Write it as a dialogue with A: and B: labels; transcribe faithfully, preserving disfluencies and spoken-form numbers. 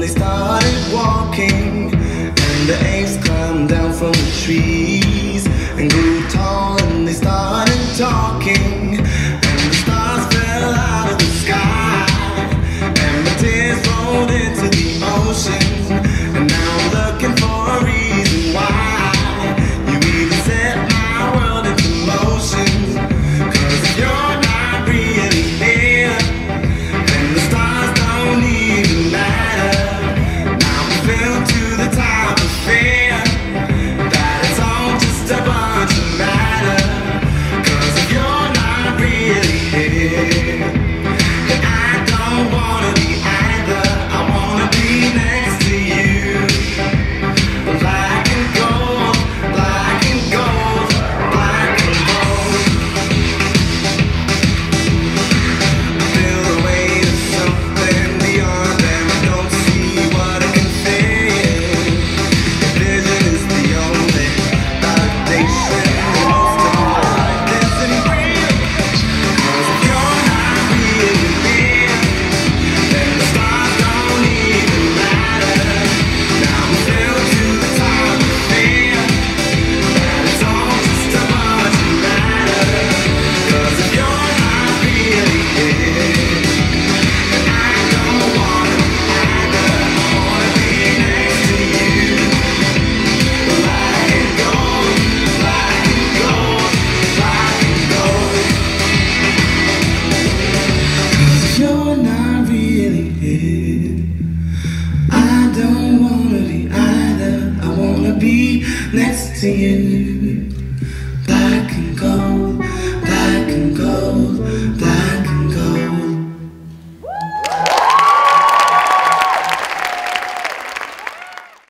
A: started walking, and the apes climbed down from the trees and grew tall, and they started talking, and the stars fell out of the sky, and the tears rolled into the ocean. And now I'm looking for a reason why you even set my world into motion. 'Cause if you're not really here, then the stars don't even matter. Now I'm filled to the top of fear that it's all just a bunch of matter. 'Cause if you're not really here, then I don't wanna be either. I wanna be next to you. Black and gold, black and gold, black and gold. I feel the weight of something beyond them. I don't see what I can feel. Vision is the only validation. Most of my life isn't real. 'Cause if you're not really here, then the stars don't even matter. Now I'm filled to the top of fear that it's all just a bunch of matter. 'Cause if you're not really here, then I don't wanna be either. I wanna be next to you. Black and gold, black and gold, black and gold. 'Cause if you're not really here, I don't wanna be either. I wanna be next to you.